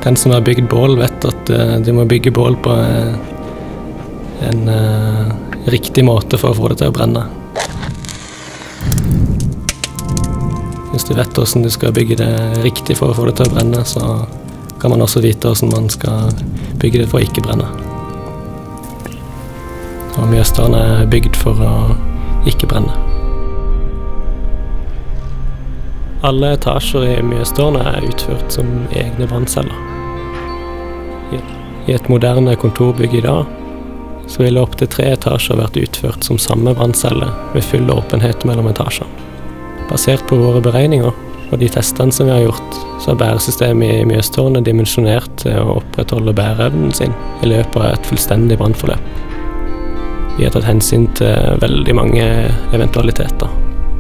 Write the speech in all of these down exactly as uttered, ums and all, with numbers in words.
Den som har bygd bål vet at uh, du må bygge bål på uh, en uh, riktig måte for å få det til å brenne. Hvis du vet hvordan du skal bygge det riktig for å få det til å brenne, så kan man også vite hvordan man skal bygge det for å ikke brenne. Og Mjøsdalen er bygd for å ikke brenne. Alle etasjer i Mjøsdalen er utført som egne brannceller. I et moderne kontorbygg i dag, så ville opptil tre etasjer vært utført som samme branncelle, med full åpenhet mellom etasjene. Basert på våre beregninger og de testene som vi har gjort, så er bæresystemet i Mjøsdalen dimensjonert til å opprettholde bæreevnen sin i løpet av et fullstendig brannforløp. Vi har tatt hensyn til veldig mange eventualiteter.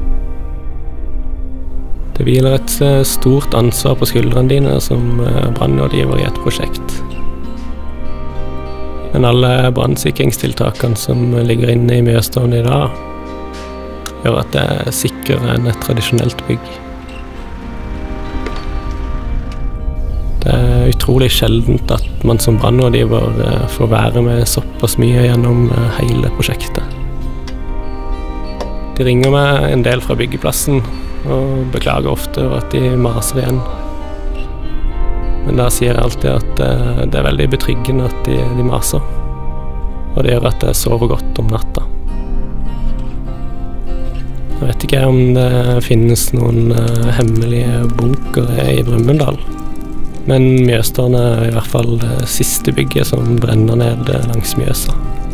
Det hviler et stort ansvar på skuldrene dine som brannrådgiver i et prosjekt. Men alle brannsikringstiltakene som ligger inne i Mjøsdalen i dag, gjør at det er sikrere enn et tradisjonelt bygg. Det er utrolig sjeldent at man som brannrådgiver får være med såpass mye gjennom hele prosjektet. De ringer meg en del fra byggeplassen og beklager ofte over at de maser igjen. Men da sier jeg alltid at det er veldig betryggende at de, de maser. Og det gjør at jeg sover godt om natta. Jeg vet ikke om det finnes noen hemmelige bunkere i Brumunddal. Men Mjøsdalen er i hvert fall det siste bygget som brenner ned langs Mjøsa.